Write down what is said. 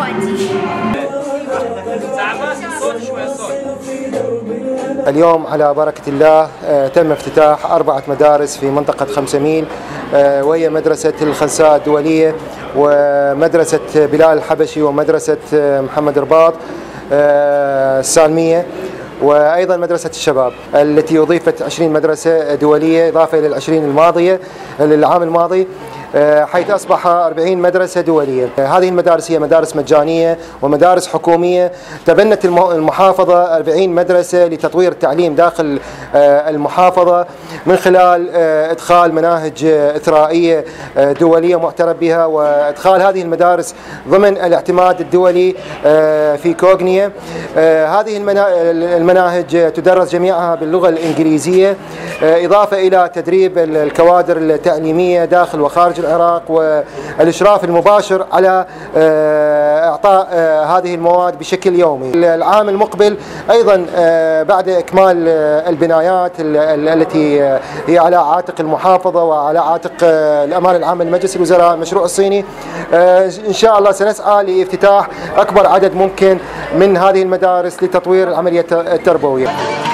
اليوم على بركة الله تم افتتاح 4 مدارس في منطقة 5 ميل، وهي مدرسة الخنساء الدولية ومدرسة بلال الحبشي ومدرسة محمد رباط السالمية، وأيضا مدرسة الشباب التي أضيفت 20 مدرسة دولية إضافة إلى 20 الماضية للعام الماضي، حيث أصبح 40 مدرسة دولية. هذه المدارس هي مدارس مجانية ومدارس حكومية. تبنت المحافظة 40 مدرسة لتطوير التعليم داخل المحافظة من خلال إدخال مناهج إثرائية دولية معترف بها، وإدخال هذه المدارس ضمن الاعتماد الدولي في كوغنيا. هذه المناهج تدرس جميعها باللغة الإنجليزية، إضافة إلى تدريب الكوادر التعليمية داخل وخارج العراق، والإشراف المباشر على إعطاء هذه المواد بشكل يومي. العام المقبل أيضا بعد إكمال البنايات التي هي على عاتق المحافظة وعلى عاتق الأمانة العامة لمجلس الوزراء المشروع الصيني، إن شاء الله سنسعى لافتتاح أكبر عدد ممكن من هذه المدارس لتطوير العملية التربوية.